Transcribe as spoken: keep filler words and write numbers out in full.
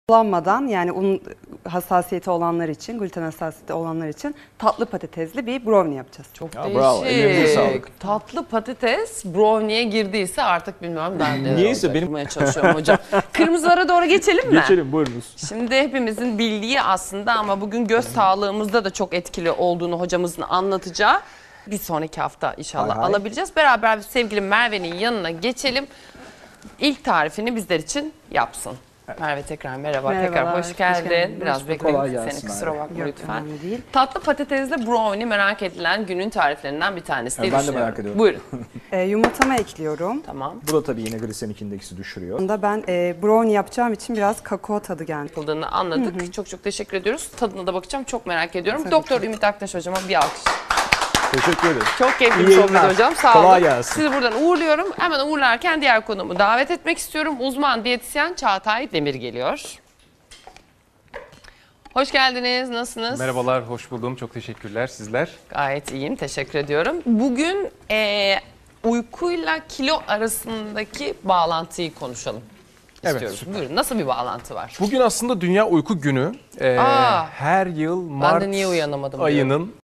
Kullanmadan, yani un hassasiyeti olanlar için, gluten hassasiyeti olanlar için tatlı patatesli bir brownie yapacağız. Çok Ya değişik. bravo, ellerinize sağlık. Tatlı patates brownie'ye girdiyse artık bilmiyorum ben de. Niyeyse benim- Yapmaya çalışıyorum hocam. Kırmızılara doğru geçelim mi? Geçelim, buyurunuz. Şimdi hepimizin bildiği aslında ama bugün göz sağlığımızda da çok etkili olduğunu hocamızın anlatacağı bir sonraki hafta inşallah Hay hay. alabileceğiz. Beraber sevgili Merve'nin yanına geçelim. İlk tarifini bizler için yapsın. Merve tekrar merhaba, Merhabalar, tekrar hoş hoş geldin. geldin. Biraz Hoş bekledim Kolay seni, gelsin kusura Merve. bakma Yok, lütfen. önemli değil. Tatlı patatesli brownie merak edilen günün tariflerinden bir tanesi diye Ben de düşünüyorum. merak ediyorum. Buyurun. Ee, yumurtamı ekliyorum. Tamam. Bu da tabii yine glisemik indeksi düşürüyor. Bunda ben e, brownie yapacağım için biraz kakao tadı geldi. Yapıldığını anladık. Çok çok teşekkür ediyoruz. Tadına da bakacağım. Çok merak ediyorum. Tabii Doktor ki. Ümit Aktaş hocama bir alkış. Teşekkür ederim. Çok keyifli İyi bir sohbet yayınlar. hocam. Sağ Kolay olun. gelsin. Sizi buradan uğurluyorum. Hemen uğurlarken diğer konumu davet etmek istiyorum. Uzman diyetisyen Çağatay Demir geliyor. Hoş geldiniz. Nasılsınız? Merhabalar, hoş buldum. Çok teşekkürler. Sizler? Gayet iyiyim. Teşekkür ediyorum. Bugün eee, uykuyla kilo arasındaki bağlantıyı konuşalım Evet, istiyoruz. süper. Buyurun. Nasıl bir bağlantı var? Bugün aslında Dünya Uyku Günü. Ee, Aa. her yıl Ben Mart de niye uyanamadım diyorum. ayının